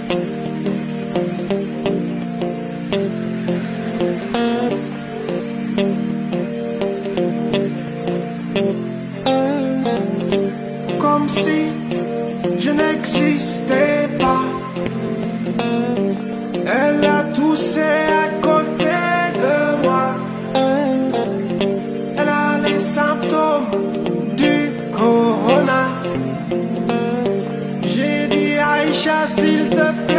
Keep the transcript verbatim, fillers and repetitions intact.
Comme si je n'existais pas. Elle a toussé à côté de moi. Elle a les symptômes du corona. J'ai dit Aïcha, s'il te plaît,